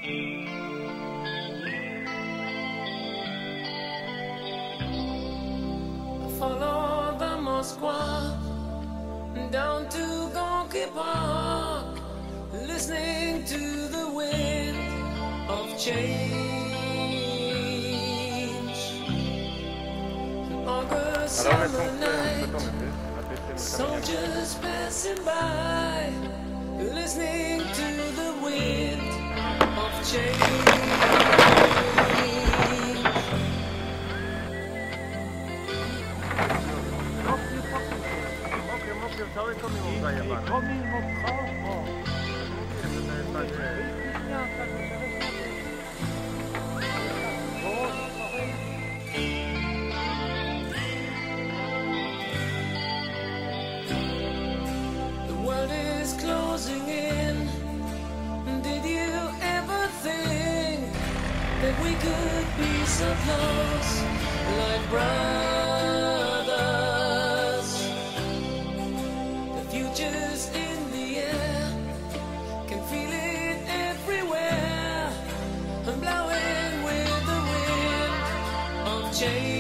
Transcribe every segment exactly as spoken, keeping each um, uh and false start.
Follow the Moskva down to Gorky Park, listening to the wind of change. An August summer night, soldiers passing by, listening to the wind of change. Cały komin mu zajebany. Komin mu pchał? O. The world is closing in. Did you ever think that we could be so close, like brothers? The future's in the air, can feel it everywhere. I'm blowing with the wind of change.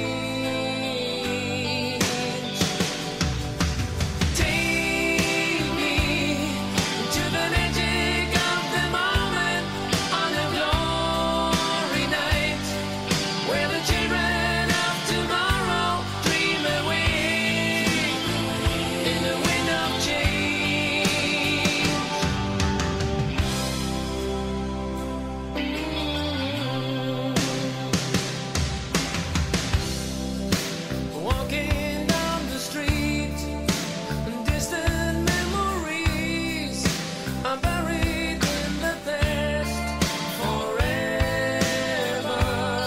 Take me to the magic of the moment on a glory night, where the children of tomorrow dream away in the wind of change. Walking down the street, distant memories are buried in the past forever.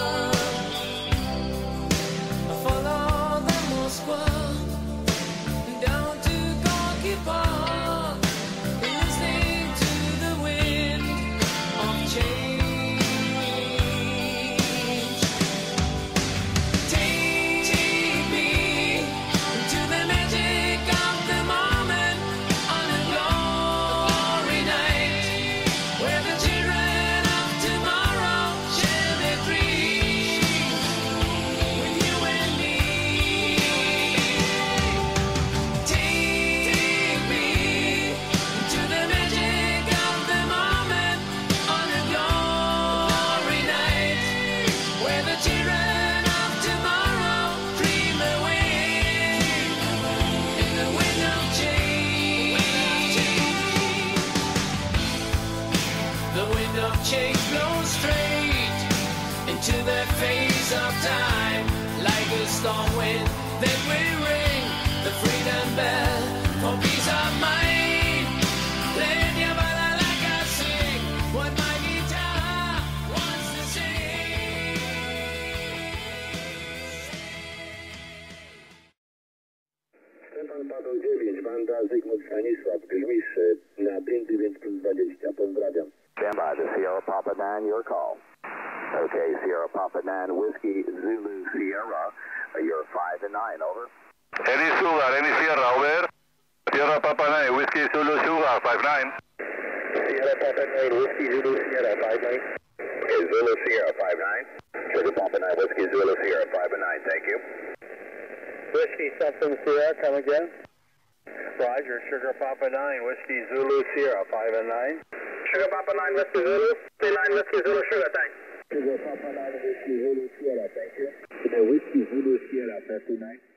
Follow the Moskva down to Gorky Park, listening to the wind of change. Take me to the magic of the moment on a glory night, where the children of tomorrow share their dreams with you and me. Take me to the magic of the moment on a glory night, where the children of tomorrow dream away in the wind of change. The wind of change blows straight into the face of time, like a storm wind that will ring the freedom bell for peace of mind. Let your balalaika sing what my guitar wants to sing. Stefan Paweł dziewięć, banda Zygmunt Stanisław, Grzmisz na pięć dziewięć plus dwadzieścia, pozdrawiam. Stand by, the Sierra Papa nine, your call. Okay, Sierra Papa nine, Whiskey Zulu Sierra, uh, you're five and nine, over. Any Sugar, any Sierra, over. Sierra Papa nine, Whiskey Zulu Sugar, five nine. Sierra Papa nine, Whiskey Zulu Sierra, five nine. Okay, Zulu Sierra five nine. Sugar Papa nine, Whiskey Zulu Sierra five and nine, thank you. Whiskey something Sierra, come again. Roger, Sugar Papa nine, Whiskey Zulu Sierra, five and nine. Sugar Papa nine, Whiskey Zulu, three nine, Whiskey Zulu Sugar, thanks. Sugar Papa nine, Whiskey Zulu Sierra, thank you. Whiskey Zulu Sierra, fifty-nine.